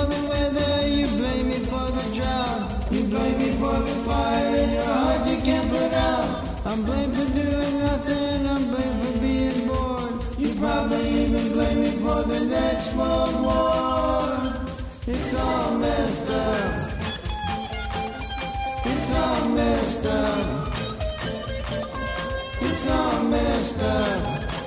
the weather, you blame me for the drought, you blame me for the fire in your heart you can't put out. I'm blamed for doing nothing, I'm blamed for being bored. You probably even blame me for the next World War. It's all messed up. It's all messed up. It's all messed up.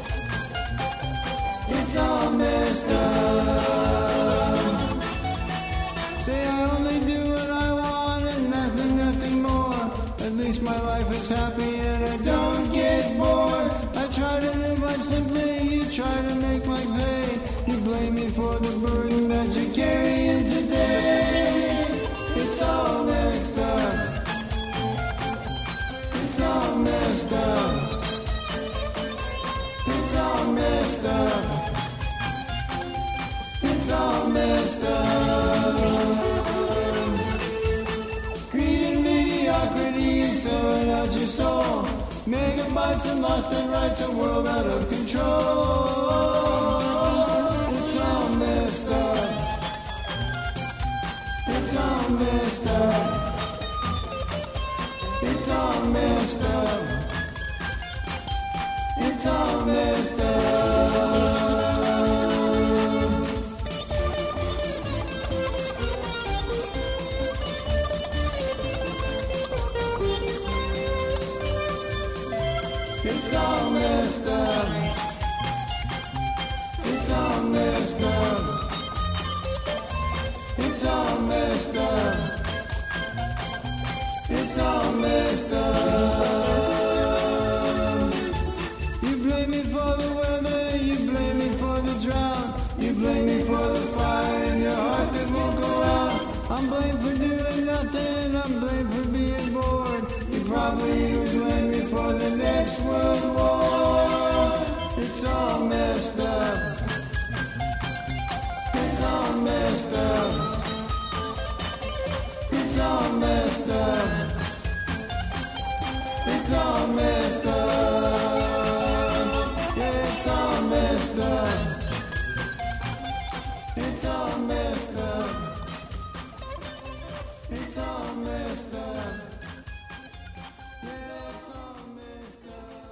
It's all messed up. Say I only do what I want and nothing more. At least my life is happy and I don't get bored. I try to live life simply, you try to make my pay. You blame me for the burden that you're carrying today. It's all messed up. It's all messed up. It's all messed up. It's all messed up. Greed and mediocrity and sowing out your soul. Megabytes and lost and rights, a world out of control. It's all messed up. It's all messed up. It's all messed up. It's all messed up. It's all messed up. It's all messed up. It's all messed up. It's all messed up. You blame me for the weather, you blame me for the drought, you blame me for the fire in your heart that won't go out. I'm blamed for doing nothing, I'm blamed for being bored. You probably would blame me for the next World War. It's all messed up. It's all messed up. It's all messed up. It's all messed up. Yeah, it's all messed up. It's all messed up. It's all messed up. Yeah, it's all messed up.